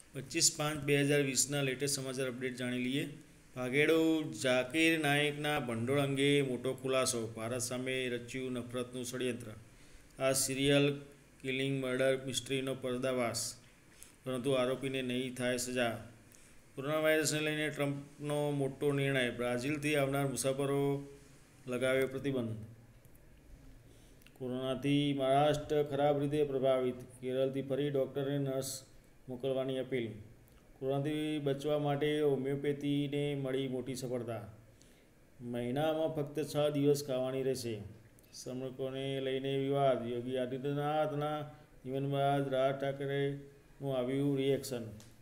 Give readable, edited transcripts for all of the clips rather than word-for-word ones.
25/5/2020 latest સમાચાર update જાણી લઈએ. ભાગેડુ ઝાકીર નાઇકના ભંડોળ અંગે મોટો ખુલાસો, ભારત સામે રચ્યું નફરતનું ષડયંત્ર. આ સિરિયલ કિલિંગ મર્ડર મિસ્ટ્રીનો પર્દાફાશ, પરંતુ આરોપીને નહીં થાય સજા. કોરોના વાયરસને લઈને ટ્રમ્પનો મોટો નિર્ણય, બ્રાઝિલથી આવનાર મુસાફરો લગાવ્યો પ્રતિબંધ. કોરોનાથી મહારાષ્ટ્ર ખરાબ રીતે પ્રભાવિત, કેરળથી ફરી ડોક્ટર અને નર્સ મોકલવાની અપીલ. કોરોનાથી બચવા માટે હોમિયોપેથીને મળી મોટી સફળતા. મહિનામાં ફક્ત 6 દિવસ ખાવાની રહેશે. શ્રમિકોને લઈને વિવાદ, યોગી આદિત્યનાથના નિવેદન બાદ રાજ ઠાકરેનું આવ્યું રિએક્શન.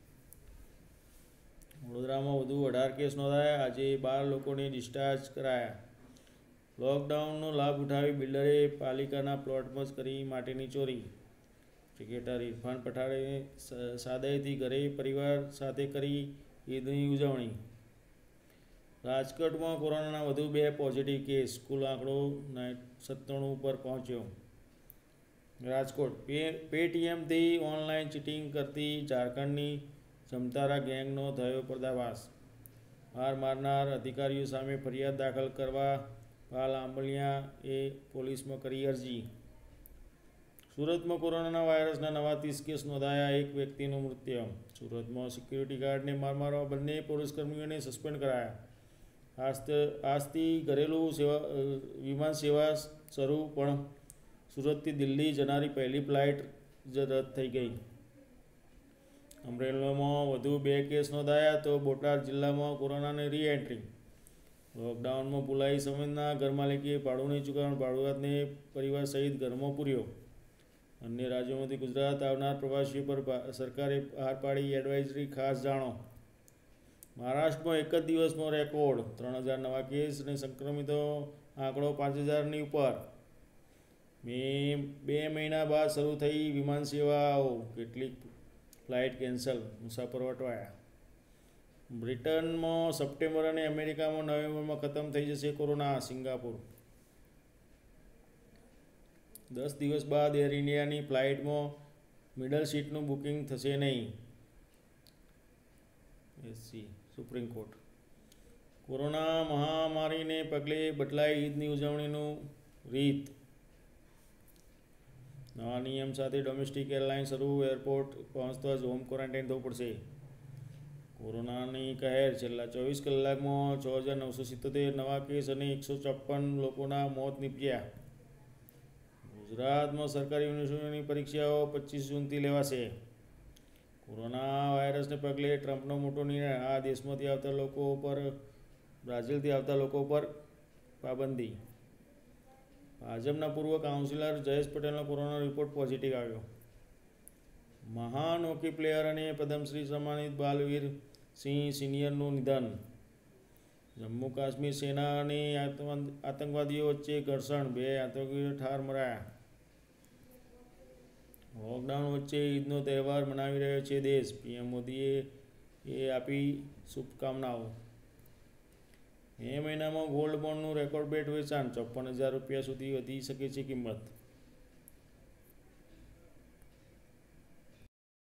વડોદરામાં વધુ 18 કેસ નોંધાયા, આજે 12 લોકોને ડિસ્ચાર્જ કરાયા. લોકડાઉનનો લાભ ઉઠાવી બિલ્ડરે પાલિકાના પ્લોટમાં જ કરી માટીની ચોરી. ક્રિકેટર ઇરફાન પઠાણે સાદાઈથી ઘરે પરિવાર સાથે કરી ઈદની ઉજવણી. રાજકોટમાં કોરોનાના વધુ 2 પોઝિટિવ કેસ, કુલ આંકડો 97 પર પહોંચ્યો. રાજકોટ પેટીએમથી ઓનલાઈન ચીટિંગ કરતી ઝારખંડની જમતારા ગેંગનો થયો પર્દાફાશ. માર મારનાર અધિકારીઓ સામે ફરિયાદ દાખલ કરવા પાલ આંબલિયાએ પોલીસમાં કરી અરજી. સુરતમાં કોરોના વાયરસના નવા 30 કેસ નોંધાયા, એક વ્યક્તિનું મૃત્યુ. સુરતમાં સિક્યુરિટી ગાર્ડને માર મારવા બંને પોલીસકર્મીઓને સસ્પેન્ડ કરાયા. આજથી ઘરેલું વિમાન સેવા શરૂ, પણ સુરતથી દિલ્હી જનારી પહેલી ફ્લાઇટ જ રદ થઈ ગઈ. અમરેલીમાં વધુ 2 કેસ નોંધાયા, તો બોટાદ જિલ્લામાં કોરોનાની રી-એન્ટ્રી. લોકડાઉનમાં ભુલાઈ સમેતના ઘરમાલિકે ભાડું નહીં ચૂકવવાનો ભાડુઆતને પરિવાર સહિત ઘરમાં પૂર્યો. અન્ય રાજ્યોમાંથી ગુજરાત આવનાર પ્રવાસીઓ પર સરકારે બહાર પાડી એડવાઇઝરી, ખાસ જાણો. મહારાષ્ટ્રમાં એક જ દિવસમાં રેકોર્ડ 3000 નવા કેસ અને સંક્રમિતો આંકડો 5000ની ઉપર. 2 મહિના બાદ શરૂ થઈ વિમાન સેવાઓ, કેટલીક ફ્લાઇટ કેન્સલ, મુસાફરો અટવાયા. બ્રિટનમાં સપ્ટેમ્બર અને અમેરિકામાં નવેમ્બરમાં ખતમ થઈ જશે કોરોના. સિંગાપુર 10 દિવસ બાદ એર ઇન્ડિયાની ફ્લાઇટમાં મિડલ સીટનું બુકિંગ થશે નહીં. Supreme court. કોરોના મહામારીને પગલે બદલાઈ ઈદની ઉજવણીનું રીત. નવા નિયમ સાથે ડોમેસ્ટિક એરલાઇન શરૂ, એરપોર્ટ પહોંચતા જ હોમ ક્વોરન્ટાઇન થવું પડશે. કોરોનાની કહેર, છેલ્લા 24 કલાકમાં 6977 નવા કેસ અને 154 લોકોના મોત નીપજ્યા. ગુજરાતમાં સરકારી યુનિવર્સિટીઓની પરીક્ષાઓ 25 જૂનથી લેવાશે. કોરોના વાયરસને પગલે ટ્રમ્પનો મોટો નિર્ણય, આ દેશમાંથી આવતા લોકો પર બ્રાઝિલથી આવતા લોકો પર પાબંદી. ભાજપના પૂર્વ કાઉન્સિલર જયેશ પટેલનો કોરોના રિપોર્ટ પોઝિટિવ આવ્યો. મહાન હોકી પ્લેયર અને પદ્મશ્રી સન્માનિત બાલવીર સિંહ સિનિયરનું નિધન. જમ્મુ કાશ્મીર સેના અને આતંકવાદીઓ વચ્ચે ઘર્ષણ, 2 આતંકવાદીઓ ઠાર મરાયા. લોકડાઉન વચ્ચે ઈદનો તહેવાર મનાવી રહ્યો છે દેશ, પીએમ મોદીએ આપી શુભકામનાઓ. મે મહિનામાં ગોલ્ડ બોન્ડનું રેકોર્ડ બ્રેક વેચાણ, 54,000 રૂપિયા સુધી વધી શકે છે કિંમત.